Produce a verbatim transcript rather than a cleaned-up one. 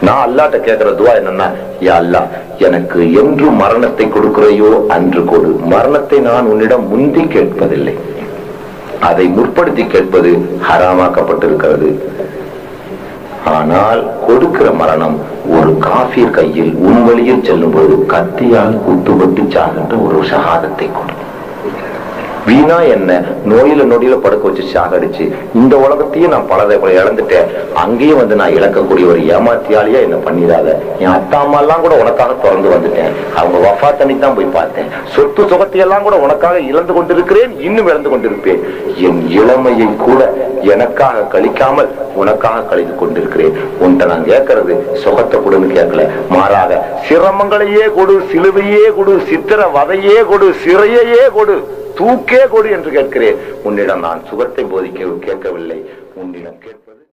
நான் அல்லாட்ட கேட்கிற துவா என்னன்னா, யா அல்லாஹ், எனக்கு என்று மரணத்தை கொடுக்கிறையோ அன்று கொடு. மரணத்தை நான் உன்னிடம் முந்தி கேட்பதில்லை, அதை முற்படுத்தி கேட்பது ஹராமாக்கப்பட்டிருக்கிறது. ஆனால் கொடுக்கிற மரணம் ஒரு காஃபிர் கையில் உன் வழியில் செல்லும் போது கத்தியால் குத்துப்பட்டு சாகின்ற ஒரு ஷஹாதத்தை கொடு. வீணா என்ன நோயில நொடியில படுக்க வச்சு சாகடிச்சு இந்த உலகத்தையும் நான் பலதை இழந்துட்டேன், அங்கேயும் வந்து நான் இழக்கக்கூடிய ஒரு ஏமாத்தியாலேயே என்ன பண்ணிடாத. என் அத்தா அம்மா எல்லாம் கூட உனக்காக திறந்து வந்துட்டேன், அவங்க வஃபா தண்ணிக்கு தான் போய் பார்த்தேன். சொத்து சுகத்தையெல்லாம் கூட உனக்காக இழந்து கொண்டிருக்கிறேன், இன்னும் இழந்து கொண்டிருப்பேன். என் இளமையை கூட எனக்காக கழிக்காமல் உனக்காக கழித்து கொண்டிருக்கிறேன். உன்ட்ட நான் கேட்கறது சுகத்தை கொடுன்னு கேட்கல, மாறாக சிரமங்களையே கொடு, சிலுவையே கொடு, சித்திர வதையே கொடு, சிறையையே கொடு, தூக்கே கொடு என்று கேட்கிறேன். உன்னிடம் நான் சுகத்தை போதிக்க கேட்கவில்லை, உன்னிடம் கேட்க